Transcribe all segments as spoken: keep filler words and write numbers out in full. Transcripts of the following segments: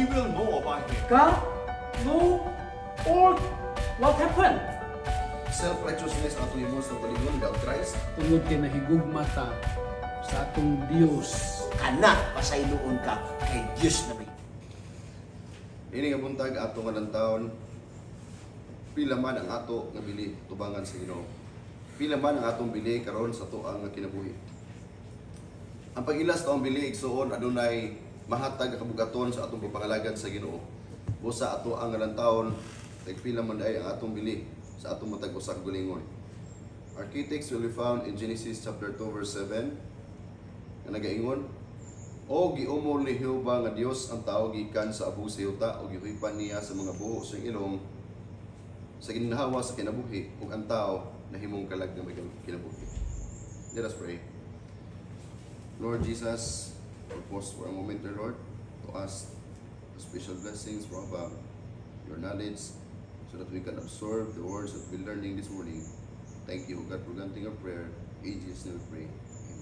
will know about him. God? No? Or what happened? Self-righteousness ang tuhimos ng kalingon without Christ. Tungod kay nahigugma ta sa atong Dios. Kana pasayloon ka kay Diyos na may. Ini nga buntag ato nga lantaon, pila man ang ato nga bili tubangan sa Ginoo. Pila man ang atong bili karon sa tuang nga kinabuhi. Ang pag-ilas taong bili igsuon adunay mahatag nga kabugaton sa atong pagpangalagad sa Ginoo. Busa ato ang lantaon, tagpila man ay ang atong bili sa atong matag usa ka gulingon. Our key text will be found in Genesis chapter two verse seven. Nga nagaingon, o giumol ni Jehova nga Dios ang tao gikan sa abu sa yuta o gihipan niya sa mga buho sa ilong sa ginhawa sa kinabuhi ug ang tao nahimong kalag nga may kinabuhi. Let us pray. Lord Jesus, we pause for a moment, dear Lord, to ask for special blessings from above, your knowledge, so that we can absorb the words that we're learning this morning. Thank you, God, for granting our prayer. In Jesus' name we pray.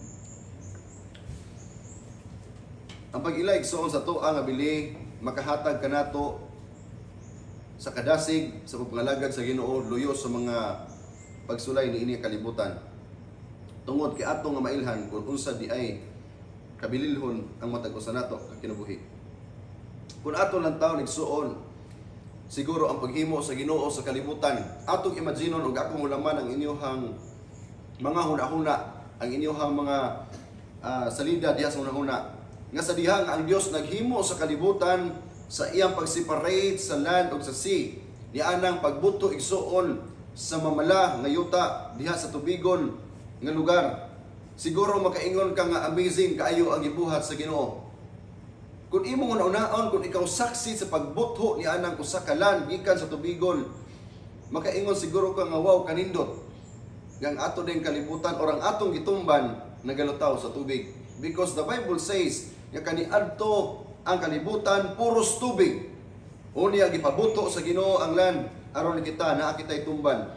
Ang pag-ilag soon sa tuang nga bili makahatag kanato sa kadasig sa pagpangalagad sa Ginoo luyo sa mga pagsulay ni ini kalibutan. Tungod kay ato nga mailhan kung unsa di ay kabililhon ang matag usa nato ka kinabuhi. Kung ato lang taon igsuon siguro ang paghimo sa Ginoo sa kalibutan, atong imaginon ug akong hulaman ang inyong mga hunahuna, ang inyong mga uh, salida diha sa hunahuna. Nga sa dihang ang Dios naghimo sa kalibutan sa iyang pag-separate sa land ug sa sea. Di anang pagbuto igsuon sa mamala nga yuta diha sa tubigon nga lugar. Siguro makaingon ka nga amazing kaayo ang gibuhat sa Ginoo. Kung imong una-unaon, kung ikaw saksi sa pagbutho ni anang usa ka land gikan sa tubigon, makaingon siguro ka nga wow kanindot. Yang ato din kalibutan or ang atong gitumban nagalutaw sa tubig. Because the Bible says nga kaniadto ang kalibutan puros tubig. Unya gipabuto sa Ginoo ang land aron kita naa kitay tumban.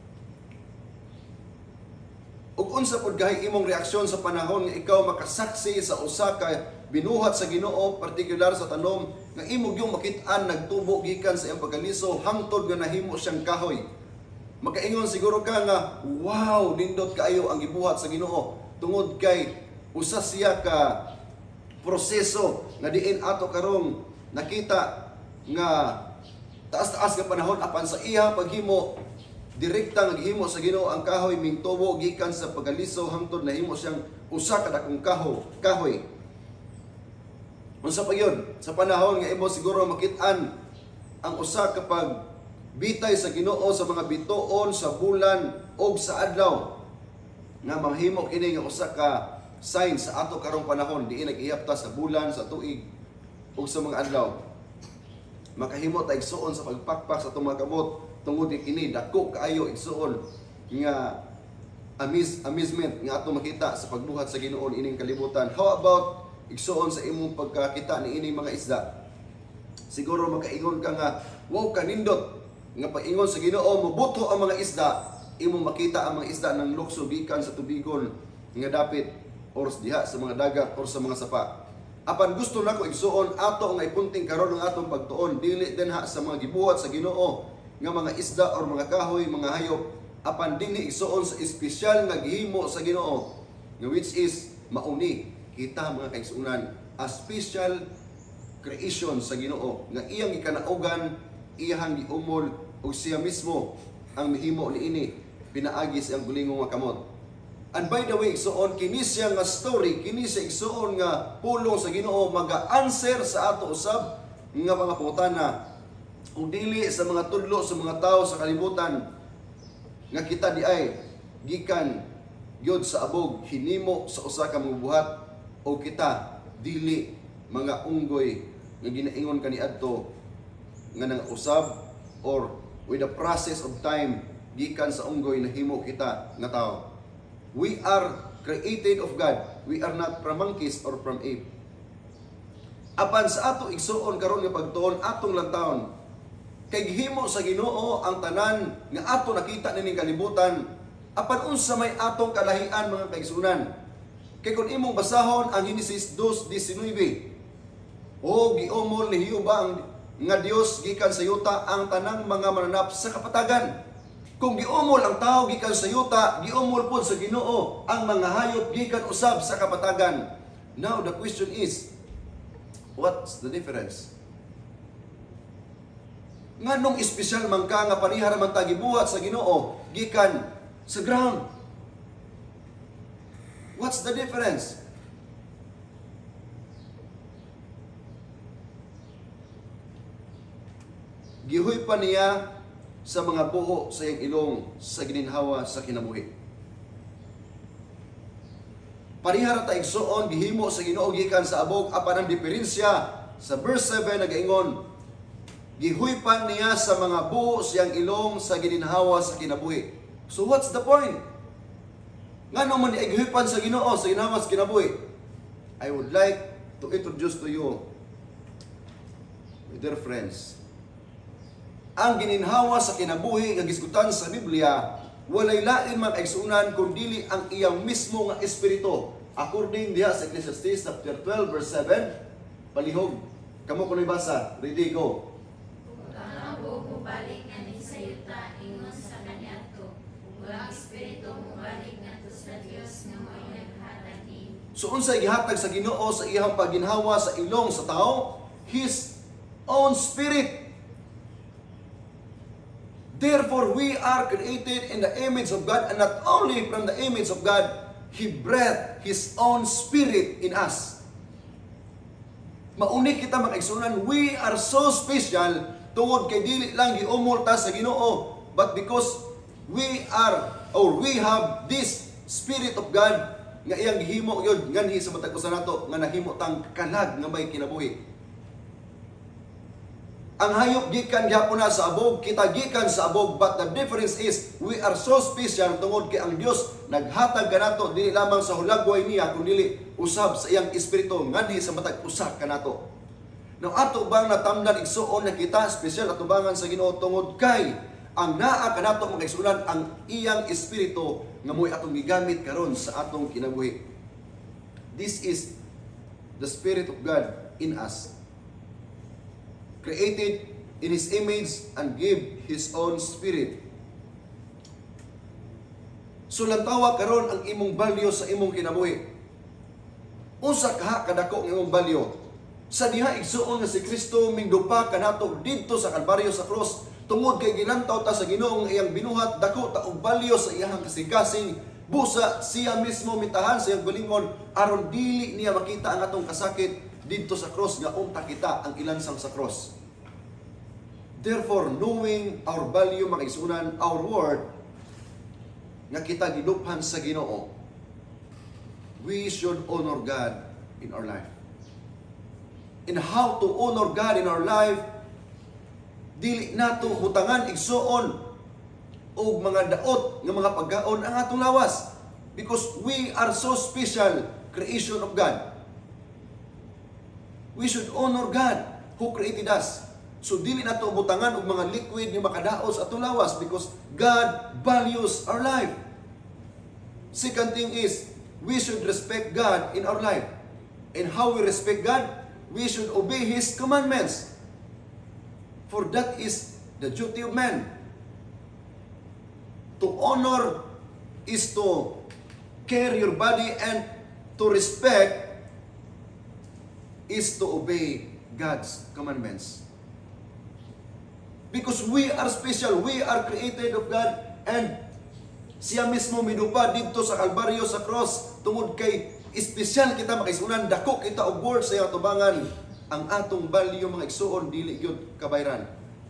Ug unsa pud gahi imong reaksyon sa panahon nga ikaw makasaksi sa usa ka binuhat sa Ginoo, partikular sa tanom nga imong yung makit-an nagtubo gikan sa iyang pagkaliso hangtod nga nahimo siyang kahoy. Makaingon siguro ka nga wow, nindot kaayo ang gibuhat sa Ginoo tungod kay usa siya ka proseso nga diin ato karong nakita nga taas-taas nga panahon apan sa iya paghimo direkta nga gihimo sa Ginoo ang kahoy mingtubo gikan sa pagaliso hangtod nahimo siyang usa ka dakong kaho kahoy. Unsa pa yun? Sa panahon nga imo siguro makit-an ang usa ka pag bitay sa Ginoo sa mga bituon sa bulan o sa adlaw nga mahimo kini nga usa ka sign sa ato karong panahon diin nag-ihapta sa bulan, sa tuig ug sa mga adlaw. Makahimo ta igsuon sa pagpakpak sa atong mga kamot tungod kini dako kaayo igsuon nga amaze, amazement nga ato makita sa pagbuhat sa Ginoo ining kalibutan. How about igsuon sa imong pagkakita ni ining mga isda? Siguro makaingon ka nga wow kanindot nga paingon sa Ginoo mabutho ang mga isda, imong makita ang mga isda ng lukso gikan sa tubigon nga dapit or diha sa mga dagat or sa mga sapa. Apan gusto nako igsuon ato nga ipunting karon ang atong pagtuon dili dinha sa mga gibuhat sa Ginoo nga mga isda or mga kahoy, mga hayop, apan dinhi igsuon sa espesyal nga gihimo sa Ginoo nga which is mauni kita mga kaigsuonan a special creation sa Ginoo nga iyang gikanaugan, iyang giumol ug siya mismo ang mihimo niini pinaagi sa iyang gulingong nga kamot. And by the way, igsuon kini siya nga story, kini siya igsuon nga pulong sa Ginoo maga-answer sa ato usab nga mga pangutana ug dili sa mga tudlo sa mga tawo sa kalibutan nga kita di ay gikan gyud sa abog hinimo sa usa ka mga buhat o kita dili mga unggoy nga ginaingon kaniadto nga nang usab or with the process of time gikan sa unggoy nahimo kita nga tawo. We are created of God. We are not from monkeys or from ape. Apan sa ato igsuon karon nga pagtuon atong lantawon kay gihimo sa Ginoo ang tanan nga ato nakita nining kalibutan apan unsa may atong kalahian mga kaigsunan. Kay kun imong basahon ang Genesis two nineteen O giumol ni Hiyuba ang nga Dios gikan sa yuta ang tanang mga mananap sa kapatagan. Kung giumol ang tao gikan sa yuta, giumol pod sa Ginoo ang mga hayop gikan usab sa kapatagan. Now the question is, what's the difference? Nganong espesyal man ka nga pareha ra man ta gibuhat sa Ginoo gikan sa ground? What's the difference? Gihoy pa niya sa mga buho sa iyang ilong sa gininhawa sa kinabuhi. Parihara ta igsuon gihimo sa Ginoo gikan sa abog apan ang diferensya sa verse seven nagaingon gihoy pa niya sa mga buho sa iyang ilong sa gininhawa sa kinabuhi. So what's the point? Ngano man gihipan sa Ginoo sa gininhawa sa kinabuhi? I would like to introduce to you, my dear friends, ang gininhawa sa kinabuhi nga gisgutan sa Biblia walay lain man igsuunan kundi ang iyang mismo nga espiritu. According diha sa Ecclesiastes chapter twelve verse seven, palihog kamo kunoy basa, ready go. Ang buho balik nga ni sa yuta ingon sa kaniadto, ug ang espiritu mo balik ngadto sa Dios nga mao naghatag ni. So unsay gihatag sa Ginoo sa iyang pagginhawa sa ilong sa tao? His own spirit. Therefore, we are created in the image of God, and not only from the image of God, He breathed His own Spirit in us. Mauni kita mag-igsunan, we are so special tungod kay dili lang giumol ta sa Ginoo, but because we are, or we have this Spirit of God, nga iyang gihimo yun, nganhi sa matag usa nato, nga nahimo tang kalag nga may kinabuhi. Ang hayop gikan gyapon na sa abog, kita gikan sa abog, but the difference is we are so special tungod kay ang Dios naghatag kanato dili lamang sa hulagway niya kundi usab sa iyang espiritu ngadhi sa matag usa kanato. Now ato bang natamdan igsuon na kita special atubangan sa Ginoo tungod kay ang naa kanato mag-igsunan ang iyang espiritu nga moy atong gigamit karon sa atong kinabuhi. This is the Spirit of God in us, created in His image and give His own Spirit. So lantawa karon ang imong balyo sa imong kinabuhi. Usa kaha kadako ang imong balyo. Sa diha igsuon nga si Kristo mingdupa kanato didto sa Kalbaryo sa cross tungod kay gilantaw ta sa Ginoo nga iyang binuhat dako ta og balyo sa iyang kasing-kasing busa siya mismo mitahan sa iyang gulingon aron dili niya makita ang atong kasakit dito sa cross nga unta kita ang ilansang sa cross. Therefore, knowing our value, makisunan, our word, nga kita giduphan sa Ginoo, we should honor God in our life. And how to honor God in our life, dili nato butangan igsuon og mga daot nga mga pagkaon ang atong lawas, because we are so special creation of God. We should honor God who created us. So dili nato butangan og mga liquid nga makadaos atong lawas because God values our life. Second thing is, we should respect God in our life. And how we respect God? We should obey His commandments. For that is the duty of man. To honor is to care your body, and to respect is to obey God's commandments. Because we are special, we are created of God, and siya mismo midupa dito sa Kalbaryo sa cross tungod kay espesyal kita makaisunan, dako kita og word sa iyang tubangan, ang atong value mga igsuon dili gyud kabayran.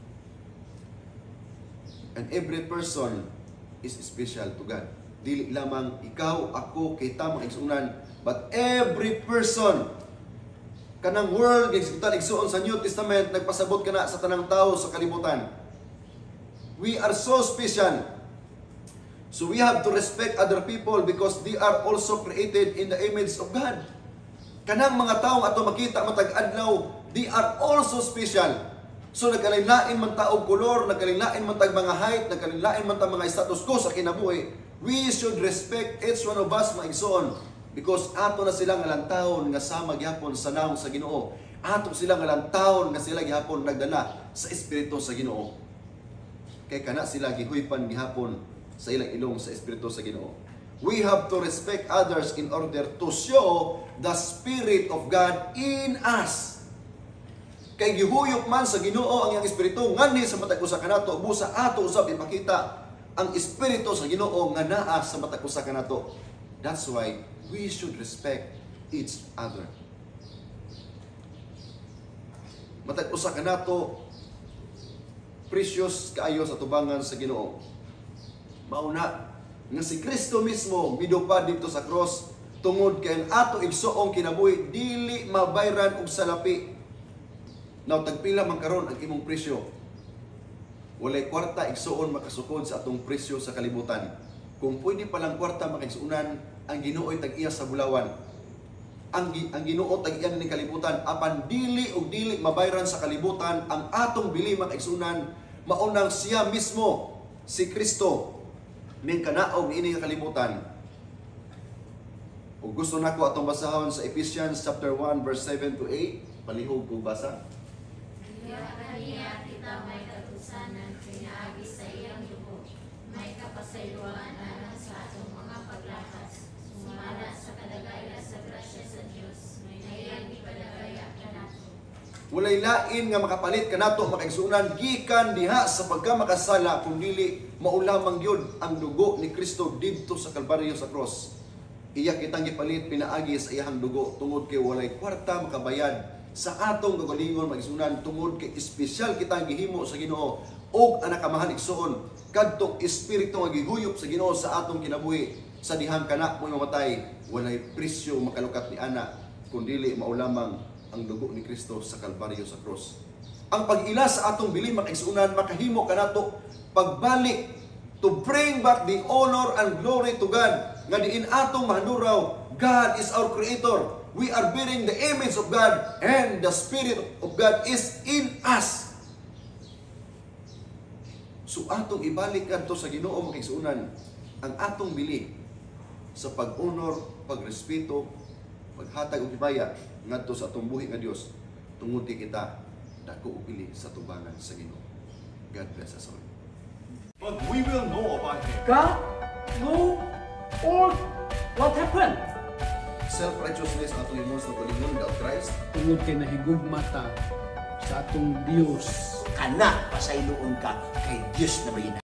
And every person is special to God. Dili lamang ikaw, ako, kita mga igsunan, but every person. Kanang world, gigsutan igsuon sa New Testament, nagpasabot ka na sa tanang tao sa kalibutan. We are so special. So we have to respect other people because they are also created in the image of God. Kanang mga taong ato makita matag adlaw, they are also special. So nagkalain-lain man ta og kolor, nagkalain-lain man tag mga height, nagkalain-lain man ta mga status quo sa kinabuhi. We should respect each one of us mga igsoon. Because ato na silang alantahon nga sama gyapon sa naong sa Ginoo. Ato sila nga lang taon nga sila gihapon nagdala sa Espiritu sa Ginoo. Kay kana sila gihuypan gihapon sa ilang ilong sa Espiritu sa Ginoo. We have to respect others in order to show the Spirit of God in us. Kay gihuyop man sa Ginoo ang iyang Espiritu ngani sa matag usa kanato, busa ato usab ipakita ang Espiritu sa Ginoo nga naa sa matag usa kanato. That's why we should respect each other. Matag usa kanato precious kaayo sa tubangan sa Ginoo. Mauna nga si Kristo mismo midupad dito sa cross tungod kay ang ato igsuong kinabuhi dili mabayran og salapi. Now tagpila man karon ang imong presyo. Walay kwarta igsuon makasukod sa atong presyo sa kalibutan. Kung pwede palang kwarta makaigsuunan, ang Ginoo ay tag-iya sa bulawan. Ang, ang Ginoo tag-iya ni kalibutan apan dili og dili mabayran sa kalibutan ang atong bili makaigsuunan maunang siya mismo si Kristo ning kanaog ini nga kalibutan. Ug gusto nako atong basahon sa Ephesians chapter one verse seven to eight, palihog kog basa. Kaniya kita may katusanan pinaagi sa iyang dugo, may kapasayloan alang sa atong mga paglakas, sumala sa kadagaya sa grasya sa Dios, may iyang ipadagaya kanato. Walay lain nga makapalit kanato makaigsuunan gikan diha sa pagkamakasala kun dili maulamang gyud ang dugo ni Kristo didto sa Kalbaryo sa cross. Iya kitang gipalit pinaagi sa iyang dugo tungod kay walay kwarta makabayad sa atong kagalingon magisunan tungod kay espesyal kitang gihimo sa Ginoo og ang nakamahal igsuon kadtong espiritu nga gihuyop sa Ginoo sa atong kinabuhi sa dihang kana mo mamatay walay presyo makalukat ni ana kun dili maulamang ang dugo ni Kristo sa Kalbaryo sa cross. Ang pag-ila sa atong bili makaigsuunan makahimo kanato pagbalik to bring back the honor and glory to God nga diin atong mahanuraw God is our creator. We are bearing the image of God and the Spirit of God is in us. So atong ibalik kadto sa Ginoo makaigsuunan ang atong bili sa pag-honor, pagrespeto, paghatag og hibaya ngadto sa atong buhi nga Dios tungod kay kita dako og pili sa tubangan sa Ginoo. God bless us all. But we will know about him. God? No? Or what happened? Self-righteousness atong himos na kalingon without Christ. Tungod kay nahigugmata sa atong Dios. Kana pasayloon ka kay Diyos na may